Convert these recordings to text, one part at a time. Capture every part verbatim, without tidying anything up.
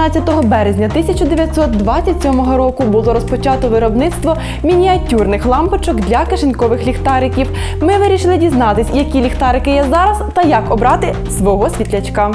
тринадцятого березня тисяча дев'ятсот двадцять сьомого року було розпочато виробництво мініатюрних лампочок для кишенькових ліхтариків. Ми вирішили дізнатись, які ліхтарики є зараз та як обрати свого світлячка.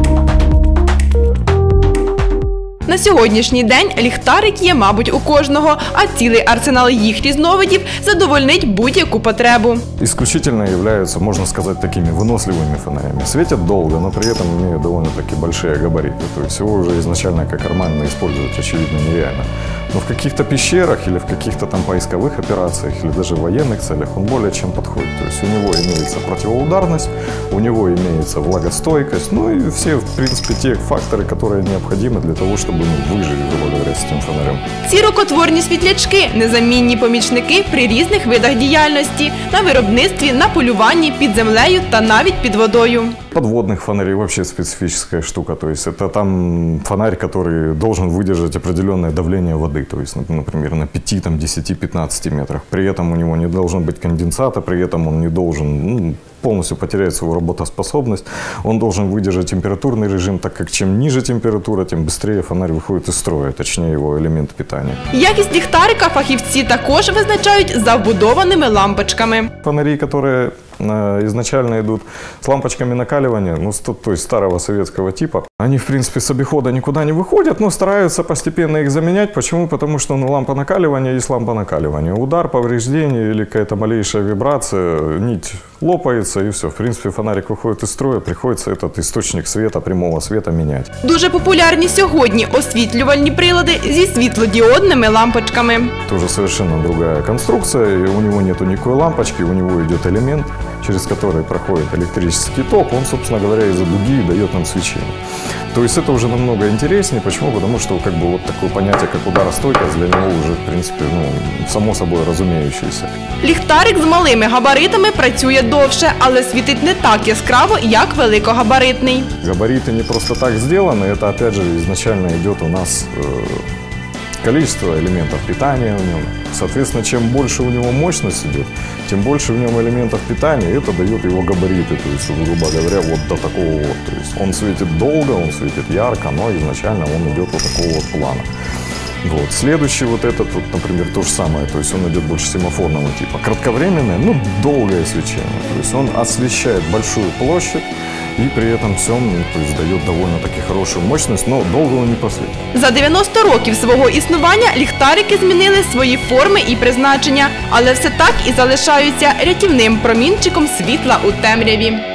На сьогоднішній день ліхтарик є, мабуть, у кожного, а цілий арсенал їх різновидів задовольнить будь-яку потребу. Исключительно являются, можно сказать, такими выносливыми фонарями. Светят долго, но при этом имеют довольно-таки большие габариты. То есть его уже изначально как карманно использовать, очевидно, нереально. Но в каких-то пещерах или в каких-то там поисковых операциях, или даже в военных целях он более чем подходит. То есть у него имеется противоударность, у него имеется влагостойкость, ну и все, в принципе, те факторы, которые необходимы для того, чтобы мы выжили, грубо говоря, с этим фонарем. Ці рукотворні світлячки – незамінні помічники при різних видах діяльності – на виробництві, на полюванні, під землею та навіть під водою. Подводных фонарей вообще специфическая штука, то есть это там фонарь, который должен выдержать определенное давление воды, то есть, например, на пяти, десяти-пятнадцати метрах. При этом у него не должен быть конденсата, при этом он не должен ну, полностью потерять свою работоспособность. Он должен выдержать температурный режим, так как чем ниже температура, тем быстрее фонарь выходит из строя, точнее его элемент питания. Якість ліхтарика фахівці також визначають за вбудованими лампочками. Фонари, которые изначально идут с лампочками накаливания, ну, то есть старого советского типа. Они, в принципе, с обихода никуда не выходят, но стараются постепенно их заменять. Почему? Потому что ну, лампа накаливания есть лампа накаливания. Удар, повреждение или какая-то малейшая вибрация, нить лопается и все. В принципе, фонарик выходит из строя, приходится этот источник света, прямого света менять. Дуже популярні сьогодні освітлювальні прилади зі світлодіодними лампочками. Тоже совершенно другая конструкция, и у него нету никакой лампочки, у него идет элемент, через который проходит электрический ток, он, собственно говоря, из-за дуги дает нам свечение. То есть это уже намного интереснее. Почему? Потому что как бы вот такое понятие, как ударостойкость, для него уже, в принципе, ну, само собой разумеющееся. Ліхтарик з малими габаритами працює довше, але світить не так яскраво, як великогабаритний. Габариты не просто так сделаны, это, опять же, изначально идет у нас э, количество элементов питания в нем. Соответственно, чем больше у него мощность идет, тем больше в нем элементов питания, и это дает его габариты, то есть, грубо говоря, вот до такого вот. То есть он светит долго, он светит ярко, но изначально он идет вот такого вот плана. Вот. Следующий вот этот, вот, например, то же самое, то есть он идет больше семафорного типа. Кратковременное, но долгое свечение, то есть он освещает большую площадь, и при этом всем ну, то есть, дает довольно-таки хорошую мощность, но долго он не просветит. За дев'яносто років свого існування ліхтарики змінили свої форми і призначення, але все так і залишаються рятівним промінчиком світла у темряві.